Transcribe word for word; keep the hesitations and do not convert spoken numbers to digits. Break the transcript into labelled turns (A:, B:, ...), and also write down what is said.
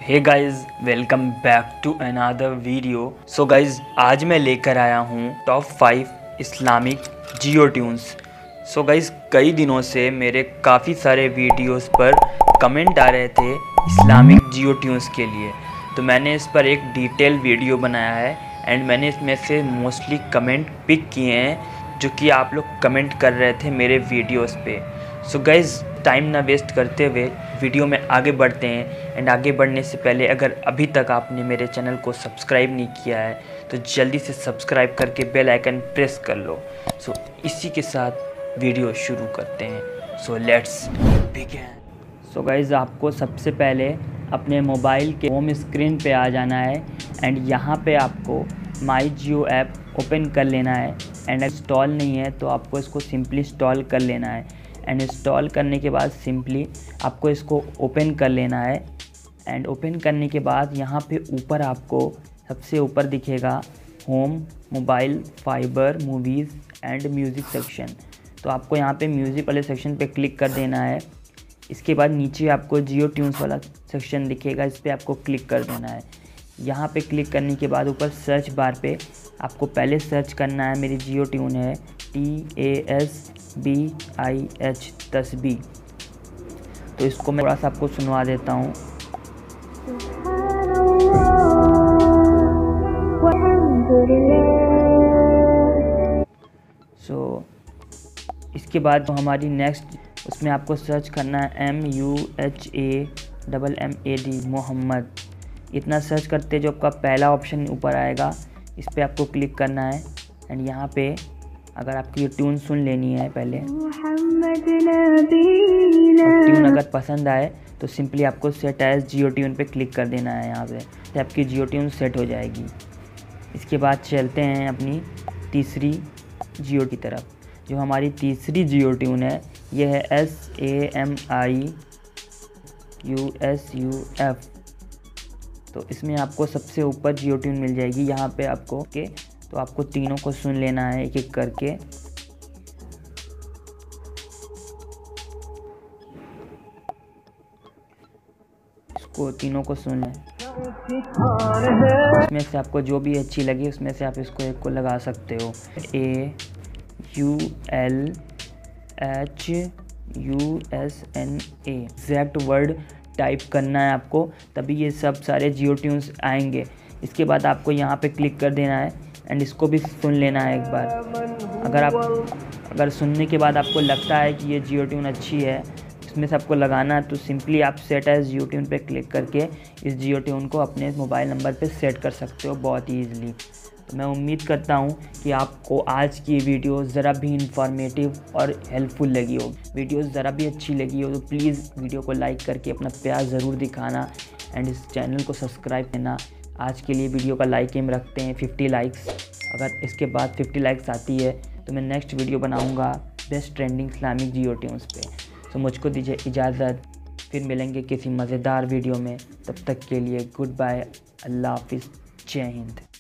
A: Hey guys, welcome back to another video. So guys, आज मैं लेकर आया हूँ top five Islamic Jio tunes. So guys, कई दिनों से मेरे काफ़ी सारे वीडियोस पर कमेंट आ रहे थे इस्लामिक जियो ट्यून्स के लिए, तो मैंने इस पर एक डिटेल वीडियो बनाया है एंड मैंने इसमें से मोस्टली कमेंट पिक किए हैं जो कि आप लोग कमेंट कर रहे थे मेरे वीडियोस पे। सो गाइज, टाइम ना वेस्ट करते हुए वीडियो में आगे बढ़ते हैं। एंड आगे बढ़ने से पहले अगर अभी तक आपने मेरे चैनल को सब्सक्राइब नहीं किया है तो जल्दी से सब्सक्राइब करके बेल आइकन प्रेस कर लो। सो इसी के साथ वीडियो शुरू करते हैं। So let's begin. So guys, आपको सबसे पहले अपने मोबाइल के होम स्क्रीन पे आ जाना है एंड यहाँ पे आपको माई जियो ऐप ओपन कर लेना है। एंड इंस्टॉल नहीं है तो आपको इसको सिंपली इंस्टॉल कर लेना है। एंड इंस्टॉल करने के बाद सिंपली आपको इसको ओपन कर लेना है। एंड ओपन करने के बाद यहाँ पे ऊपर आपको सबसे ऊपर दिखेगा home, mobile, fiber, movies and music section. तो आपको यहाँ पे म्यूज़िक वाले सेक्शन पे क्लिक कर देना है। इसके बाद नीचे आपको जियो ट्यून्स वाला सेक्शन दिखेगा, इस पर आपको क्लिक कर देना है। यहाँ पे क्लिक करने के बाद ऊपर सर्च बार पे आपको पहले सर्च करना है, मेरी जियो ट्यून है T A S B I H तस्बी। तो इसको मैं थोड़ा सा आपको सुनवा देता हूँ। सो so, इसके बाद तो हमारी नेक्स्ट उसमें आपको सर्च करना है M U H A double M A D Mohammad. इतना सर्च करते जो आपका पहला ऑप्शन ऊपर आएगा इस पर आपको क्लिक करना है। एंड यहाँ पे अगर आपकी ये ट्यून सुन लेनी है पहले, ट्यून अगर पसंद आए तो सिंपली आपको सेट एज जियो ट्यून पे क्लिक कर देना है। यहाँ पे तो आपकी जियो ट्यून सेट हो जाएगी। इसके बाद चलते हैं अपनी तीसरी जियो की तरफ। जो हमारी तीसरी जियो ट्यून है ये है S A M I U S U F. तो इसमें आपको सबसे ऊपर जियो ट्यून मिल जाएगी। यहाँ पे आपको के तो आपको तीनों को सुन लेना है एक एक करके। इसको तीनों को सुन लें। इसमें से आपको जो भी अच्छी लगी उसमें से आप इसको एक को लगा सकते हो। A U L H U S N A exact word type करना है आपको, तभी ये सब सारे जियो ट्यून्स आएंगे। इसके बाद आपको यहाँ पे क्लिक कर देना है एंड इसको भी सुन लेना है एक बार। अगर आप अगर सुनने के बाद आपको लगता है कि ये जियो ट्यून अच्छी है, इसमें से आपको लगाना है, तो सिंपली आप सेट एज जियो ट्यून पे क्लिक करके इस जियो ट्यून को अपने मोबाइल नंबर पे सेट कर सकते हो बहुत ही ईजिली। तो मैं उम्मीद करता हूँ कि आपको आज की वीडियो ज़रा भी इंफॉर्मेटिव और हेल्पफुल लगी हो। वीडियो ज़रा भी अच्छी लगी हो तो प्लीज़ वीडियो को लाइक करके अपना प्यार ज़रूर दिखाना एंड इस चैनल को सब्सक्राइब करना। आज के लिए वीडियो का लाइक एम रखते हैं फिफ्टी लाइक्स। अगर इसके बाद फिफ्टी लाइक्स आती है तो मैं नेक्स्ट वीडियो बनाऊँगा best trending Islamic Jio tunes पे। तो मुझको दीजिए इजाज़त, फिर मिलेंगे किसी मज़ेदार वीडियो में। तब तक के लिए गुड बाय, अल्लाह हाफिज़, जय हिंद।